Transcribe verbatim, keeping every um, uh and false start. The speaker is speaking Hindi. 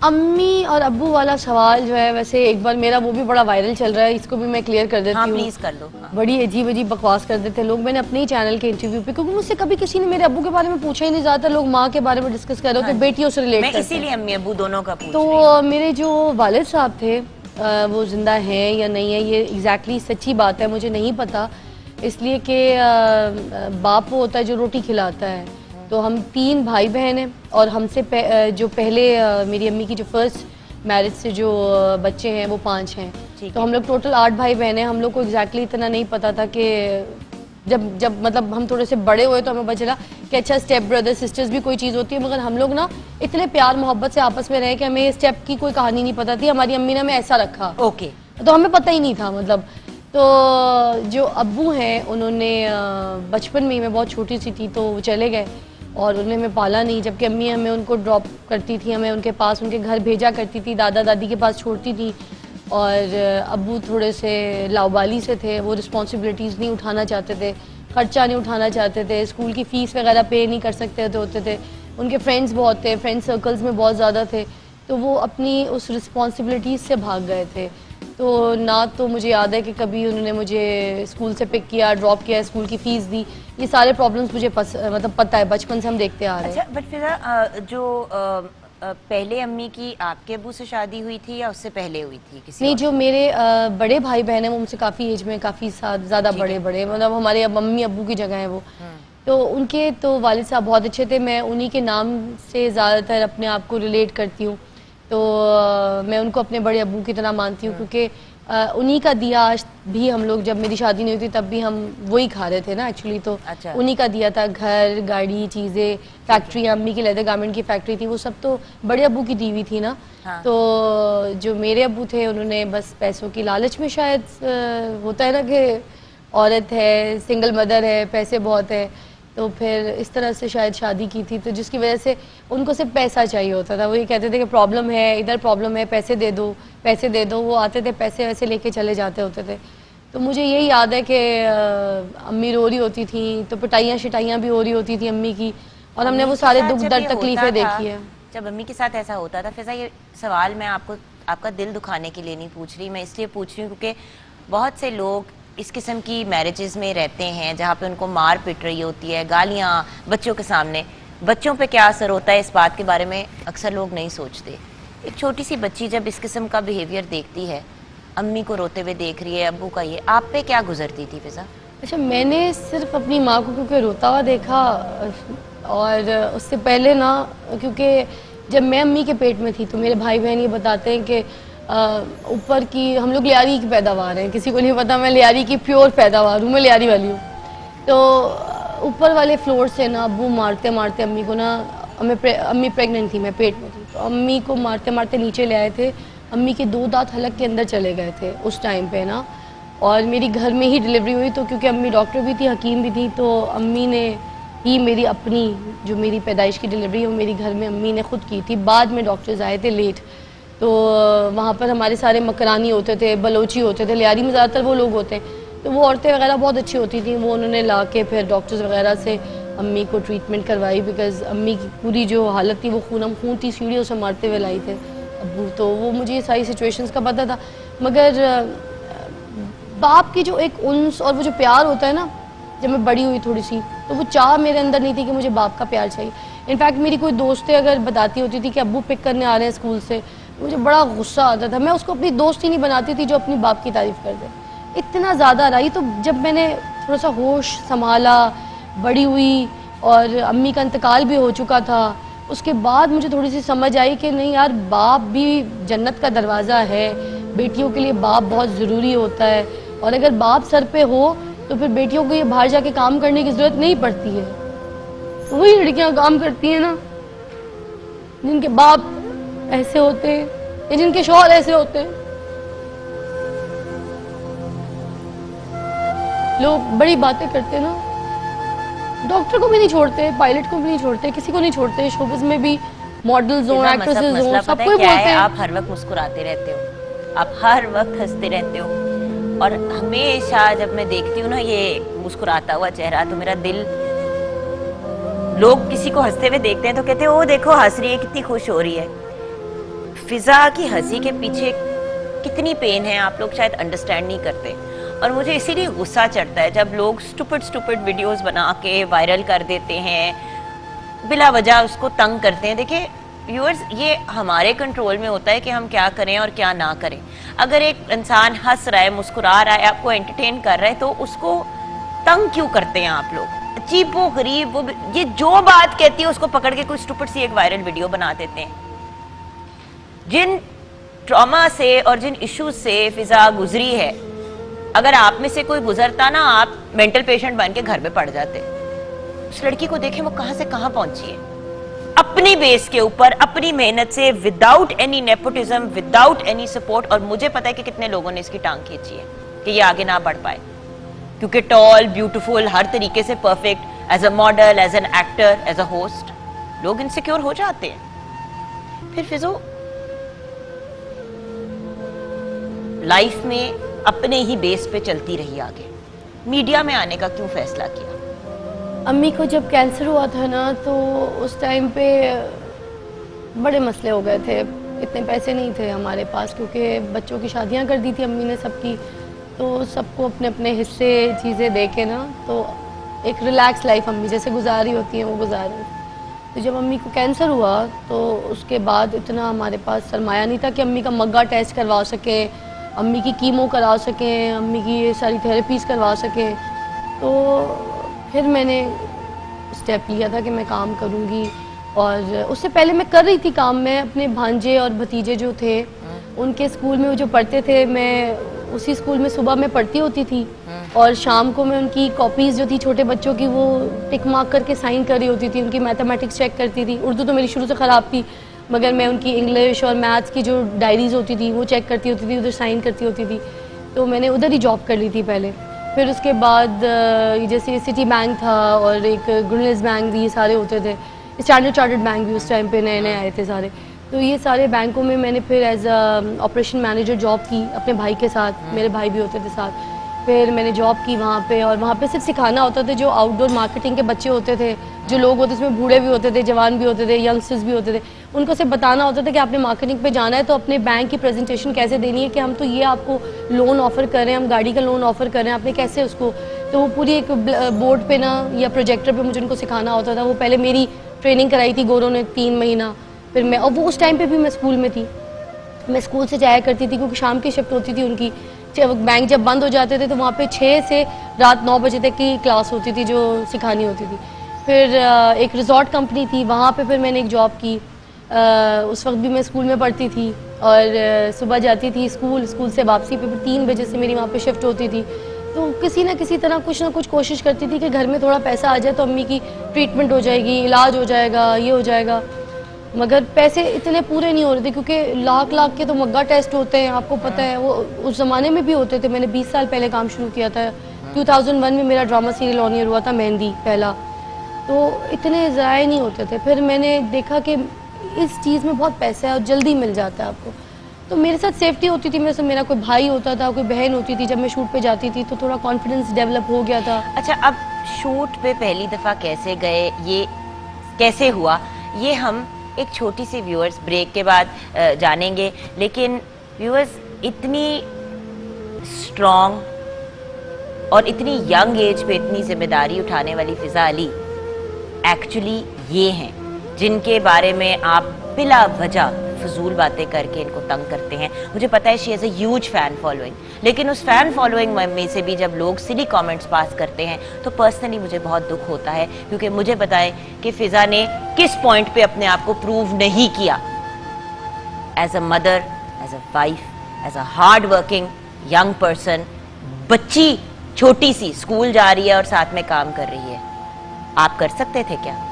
अम्मी और अब्बू वाला सवाल जो है, वैसे एक बार मेरा वो भी बड़ा वायरल चल रहा है, इसको भी मैं क्लियर कर देती हूँ। हाँ, प्लीज कर दो। हाँ। बड़ी अजीब अजीब बकवास कर देते हैं लोग। मैंने अपने ही चैनल के इंटरव्यू पे, क्योंकि मुझसे कभी किसी ने मेरे अब्बू के बारे में पूछा ही नहीं, ज्यादातर लोग माँ के बारे में डिस्कस कर रहे हो कि बेटियों से रिलेट करते हैं। मैं इसीलिए अम्मी अब्बू दोनों का पूछ तो रही हूँ। मेरे जो वालिद साहब थे वो जिंदा हैं या नहीं है, ये एग्जैक्टली सच्ची बात है, मुझे नहीं पता, इसलिए कि बाप वो होता है जो रोटी खिलाता है। तो हम तीन भाई बहन हैं और हमसे पह, जो पहले मेरी अम्मी की जो फर्स्ट मैरिज से जो बच्चे हैं वो पांच हैं, तो हम लोग टोटल आठ भाई बहन हैं। हम लोग को एग्जैक्टली इतना नहीं पता था कि जब जब मतलब हम थोड़े से बड़े हुए तो हमें पता चला कि अच्छा स्टेप ब्रदर सिस्टर्स भी कोई चीज़ होती है, मगर हम लोग ना इतने प्यार मोहब्बत से आपस में रहे कि हमें स्टेप की कोई कहानी नहीं पता थी। हमारी अम्मी ने हमें ऐसा रखा, ओके, तो हमें पता ही नहीं था मतलब। तो जो अब्बू हैं उन्होंने बचपन में ही, मैं बहुत छोटी सी थी तो वो चले गए और उन्होंने हमें पाला नहीं, जबकि अम्मी हमें उनको ड्रॉप करती थी, हमें उनके पास उनके घर भेजा करती थी, दादा दादी के पास छोड़ती थी। और अब्बू थोड़े से लाउबाली से थे, वो रिस्पॉन्सिबिलिटीज़ नहीं उठाना चाहते थे, खर्चा नहीं उठाना चाहते थे, स्कूल की फ़ीस वगैरह पे नहीं कर सकते तो होते थे। उनके फ्रेंड्स बहुत थे, फ्रेंड सर्कल्स में बहुत ज़्यादा थे, तो वो अपनी उस रिस्पॉन्सिबिलिटीज़ से भाग गए थे। तो ना तो मुझे याद है कि कभी उन्होंने मुझे स्कूल से पिक किया, ड्रॉप किया, स्कूल की फ़ीस दी, ये सारे प्रॉब्लम्स मुझे पस, मतलब पता है, बचपन से हम देखते आ रहे हैं। अच्छा, बट फिर जो आ, पहले अम्मी की आपके अब्बू से शादी हुई थी या उससे पहले हुई थी किसी? नहीं, जो मेरे आ, बड़े भाई बहन हैं वो मुझसे काफ़ी एज में काफ़ी ज़्यादा बड़े बड़े, मतलब हमारे मम्मी अब्बू की जगह है वो। तो उनके तो वालिद साहब बहुत अच्छे थे, मैं उन्हीं के नाम से ज़्यादातर अपने आप को रिलेट करती हूँ। तो आ, मैं उनको अपने बड़े अब्बू की तरह मानती हूँ, क्योंकि उन्हीं का दिया आज भी हम लोग, जब मेरी शादी नहीं हुई थी तब भी हम वही खा रहे थे ना एक्चुअली। तो अच्छा। उन्हीं का दिया था, घर, गाड़ी, चीज़ें, फैक्ट्री, अम्मी की लेदर गारमेंट की फैक्ट्री थी, वो सब तो बड़े अब्बू की दी हुई थी ना। हाँ। तो जो मेरे अब्बू थे उन्होंने बस पैसों की लालच में, शायद होता है ना कि औरत है, सिंगल मदर है, पैसे बहुत है, तो फिर इस तरह से शायद शादी की थी, तो जिसकी वजह से उनको सिर्फ पैसा चाहिए होता था। वो ये कहते थे कि प्रॉब्लम है, इधर प्रॉब्लम है, पैसे दे दो, पैसे दे दो। वो आते थे, पैसे वैसे लेके चले जाते होते थे। तो मुझे यही याद है कि अम्मी रो रही होती थी तो पिटाइयाँ शिटाइयाँ भी हो रही होती थी अम्मी की, और हमने वो सारे दुख दर्द तकलीफें देखी है। जब अम्मी के साथ ऐसा होता था, फिर ये सवाल मैं आपको आपका दिल दुखाने के लिए नहीं पूछ रही, मैं इसलिए पूछ रही हूँ क्योंकि बहुत से लोग इस किस्म की मैरिजेस में रहते हैं जहाँ पे उनको मार पिट रही होती है, गालियाँ बच्चों के सामने। बच्चों पे क्या असर होता है इस बात के बारे में अक्सर लोग नहीं सोचते। एक छोटी सी बच्ची जब इस किस्म का बिहेवियर देखती है, अम्मी को रोते हुए देख रही है, अब्बू का ये, आप पे क्या गुजरती थी फिजा? अच्छा, मैंने सिर्फ अपनी माँ को क्योंकि रोता हुआ देखा, और उससे पहले ना, क्योंकि जब मैं अम्मी के पेट में थी तो मेरे भाई बहन ये बताते हैं कि ऊपर की हम लोग लियारी की पैदावार हैं, किसी को नहीं पता मैं लियारी की प्योर पैदावार हूँ, मैं लियारी वाली हूँ। तो ऊपर वाले फ्लोर से ना अब्बू मारते मारते अम्मी को ना, हमें प्रे, अम्मी प्रेग्नेंट थी, मैं पेट में थी, तो अम्मी को मारते मारते नीचे ले आए थे। अम्मी के दो दांत हलक के अंदर चले गए थे उस टाइम पे ना, और मेरी घर में ही डिलीवरी हुई। तो क्योंकि अम्मी डॉक्टर भी थी, हकीम भी थी, तो अम्मी ने ही मेरी अपनी जो मेरी पैदाइश की डिलीवरी है वो मेरी घर में अम्मी ने खुद की थी। बाद में डॉक्टर्स आए थे लेट, तो वहाँ पर हमारे सारे मकरानी होते थे, बलोची होते थे, लियारी में ज़्यादातर वो लोग होते हैं, तो वो औरतें वगैरह बहुत अच्छी होती थी, वो उन्होंने ला के फिर डॉक्टर्स वगैरह से अम्मी को ट्रीटमेंट करवाई, बिकॉज अम्मी की पूरी जो हालत थी वो खूनम खून थी, सीढ़ियों से मारते हुए लाई थे अब्बू। तो वो मुझे ये सारी सिचुएशंस का पता था, मगर बाप की जो एक उन्स और वो जो प्यार होता है ना, जब मैं बड़ी हुई थोड़ी सी, तो वो चाह मेरे अंदर नहीं थी कि मुझे बाप का प्यार चाहिए। इनफैक्ट मेरी कोई दोस्तें अगर बताती होती थी कि अब्बू पिक करने आ रहे हैं स्कूल से, मुझे बड़ा गुस्सा आता था, मैं उसको अपनी दोस्त ही नहीं बनाती थी जो अपनी बाप की तारीफ़ कर दे, इतना ज़्यादा रही। तो जब मैंने थोड़ा सा होश संभाला, बड़ी हुई और अम्मी का इंतकाल भी हो चुका था, उसके बाद मुझे थोड़ी सी समझ आई कि नहीं यार, बाप भी जन्नत का दरवाज़ा है, बेटियों के लिए बाप बहुत ज़रूरी होता है, और अगर बाप सर पे हो तो फिर बेटियों को ये बाहर जाके काम करने की ज़रूरत नहीं पड़ती है। वही लड़कियां काम करती हैं ना जिनके बाप ऐसे होते हैं या जिनके शौहर ऐसे होते हैं। लोग बड़ी बातें करते हैं ना, डॉक्टर को भी नहीं छोड़ते, पायलट को भी नहीं छोड़ते, किसी को नहीं छोड़ते, शोबिज़ में भी मॉडल्स हो, एक्ट्रेसेस हो, सबको बोलते हैं। आप हर वक्त मुस्कुराते रहते हो, आप हर वक्त हंसते रहते हो, और हमेशा जब मैं देखती हूँ ना ये मुस्कुराता हुआ चेहरा, तो मेरा दिल, लोग किसी को हंसते हुए देखते हैं तो कहते हैं ओ देखो हंस रही है, कितनी खुश हो रही है। फिजा की हंसी के पीछे कितनी पेन है आप लोग शायद अंडरस्टैंड नहीं करते। और मुझे इसीलिए गुस्सा चढ़ता है जब लोग स्टूपिड स्टूपिड वीडियोस बना के वायरल कर देते हैं, बिला वजह उसको तंग करते हैं। देखिए व्यूअर्स, ये हमारे कंट्रोल में होता है कि हम क्या करें और क्या ना करें। अगर एक इंसान हंस रहा है, मुस्कुरा रहा है, आपको एंटरटेन कर रहा है, तो उसको तंग क्यों करते हैं आप लोग? अजीब वो गरीब, वो ये जो बात कहती है उसको पकड़ के कोई स्टूपिड सी एक वायरल वीडियो बना देते हैं। जिन ट्रॉमा से और जिन इश्यूज से फिजा गुजरी है, अगर आप में से कोई गुजरता ना, आप मेंटल पेशेंट बन के घर में पड़ जाते। उस लड़की को देखें वो कहां से कहां पहुंची है, अपनी बेस के ऊपर, अपनी मेहनत से, without any nepotism, without any support. और मुझे पता है कि कितने लोगों ने इसकी टांग खींची है कि ये आगे ना बढ़ पाए, क्योंकि टॉल, ब्यूटीफुल, हर तरीके से perfect, as a model, as an actor, as a host, लोग इनसिक्योर हो जाते हैं। फिर फिजो लाइफ में अपने ही बेस पे चलती रही आगे, मीडिया में आने का क्यों फैसला किया? अम्मी को जब कैंसर हुआ था ना, तो उस टाइम पे बड़े मसले हो गए थे। इतने पैसे नहीं थे हमारे पास, क्योंकि बच्चों की शादियां कर दी थी अम्मी ने सबकी, तो सबको अपने अपने हिस्से चीज़ें दे के ना, तो एक रिलैक्स लाइफ अम्मी जैसे गुजारी होती है वो गुजार रही थी। तो जब अम्मी को कैंसर हुआ तो उसके बाद इतना हमारे पास सरमाया नहीं था कि अम्मी का मग्गा टेस्ट करवा सकें, अम्मी की कीमो करा सकें, अम्मी की ये सारी थेरेपीज़ करवा सकें। तो फिर मैंने स्टेप लिया था कि मैं काम करूँगी। और उससे पहले मैं कर रही थी काम। मैं अपने भांजे और भतीजे जो थे उनके स्कूल में वो जो पढ़ते थे, मैं उसी स्कूल में सुबह में पढ़ती होती थी, और शाम को मैं उनकी कॉपीज़ जो थी छोटे बच्चों की वो टिक मार्क करके साइन कर रही होती थी, उनकी मैथमेटिक्स चेक करती थी। उर्दू तो मेरी शुरू से ख़राब थी, मगर मैं उनकी इंग्लिश और मैथ्स की जो डायरीज़ होती थी वो चेक करती होती थी, उधर साइन करती होती थी। तो मैंने उधर ही जॉब कर ली थी पहले। फिर उसके बाद जैसे सिटी बैंक था और एक गुडनेस बैंक भी, ये सारे होते थे, स्टैंडर्ड चार्टर्ड बैंक भी उस टाइम पे नए नए आए थे सारे। तो ये सारे बैंकों में मैंने फिर as a operation manager job की अपने भाई के साथ, मेरे भाई भी होते थे साथ। फिर मैंने जॉब की वहाँ पे, और वहाँ पे सिर्फ सिखाना होता था। जो आउटडोर मार्केटिंग के बच्चे होते थे, जो लोग होते थे, उसमें बूढ़े भी होते थे, जवान भी होते थे, यंगस्टर्स भी होते थे, उनको सिर्फ बताना होता था कि आपने मार्केटिंग पे जाना है तो अपने बैंक की प्रेजेंटेशन कैसे देनी है, कि हम तो ये आपको लोन ऑफर कर रहे हैं, हम गाड़ी का लोन ऑफर कर रहे हैं, आपने कैसे उसको। तो वो पूरी एक बोर्ड पे ना या प्रोजेक्टर पे मुझे उनको सिखाना होता था। वो पहले मेरी ट्रेनिंग कराई थी गौरव ने तीन महीना। फिर मैं, और वो उस टाइम पे भी मैं स्कूल में थी, मैं स्कूल से जाया करती थी क्योंकि शाम की शिफ्ट होती थी उनकी। बैंक जब बंद हो जाते थे तो वहाँ पे छः से रात नौ बजे तक की क्लास होती थी जो सिखानी होती थी। फिर एक रिजॉर्ट कंपनी थी, वहाँ पे फिर मैंने एक जॉब की। उस वक्त भी मैं स्कूल में पढ़ती थी और सुबह जाती थी स्कूल, स्कूल से वापसी पे फिर तीन बजे से मेरी वहाँ पे शिफ्ट होती थी। तो किसी ना किसी तरह कुछ ना कुछ कोशिश करती थी कि घर में थोड़ा पैसा आ जाए तो अम्मी की ट्रीटमेंट हो जाएगी, इलाज हो जाएगा, ये हो जाएगा। मगर पैसे इतने पूरे नहीं हो रहे थे क्योंकि लाख लाख के तो मग्गा टेस्ट होते हैं, आपको पता है। वो उस ज़माने में भी होते थे। मैंने बीस साल पहले काम शुरू किया था। दो हज़ार एक में मेरा ड्रामा सीरियल ऑन एयर हुआ था, मेहंदी पहला। तो इतने ज़ाया नहीं होते थे। फिर मैंने देखा कि इस चीज़ में बहुत पैसा है और जल्दी मिल जाता है आपको। तो मेरे साथ सेफ्टी होती थी, मेरे से मेरा कोई भाई होता था, कोई बहन होती थी। जब मैं शूट पे जाती थी तो थोड़ा कॉन्फिडेंस डेवलप हो गया था। अच्छा, अब शूट पे पहली दफ़ा कैसे गए, ये कैसे हुआ, ये हम एक छोटी सी व्यूअर्स ब्रेक के बाद जानेंगे। लेकिन व्यूअर्स, इतनी स्ट्रॉन्ग और इतनी यंग एज पे इतनी जिम्मेदारी उठाने वाली फिजा अली एक्चुअली ये हैं जिनके बारे में आप बिला वजह फजूल बातें करके इनको तंग करते हैं। मुझे पता है she has a huge fan following, लेकिन उस फैन फॉलोइंग में से भी जब लोग सिली कमेंट्स पास करते हैं तो पर्सनली मुझे बहुत दुख होता है, क्योंकि मुझे बताएं कि फिजा ने किस पॉइंट पे अपने आप को प्रूव नहीं किया as a mother, as a wife, as a hard working young person. बच्ची छोटी सी स्कूल जा रही है और साथ में काम कर रही है, आप कर सकते थे क्या?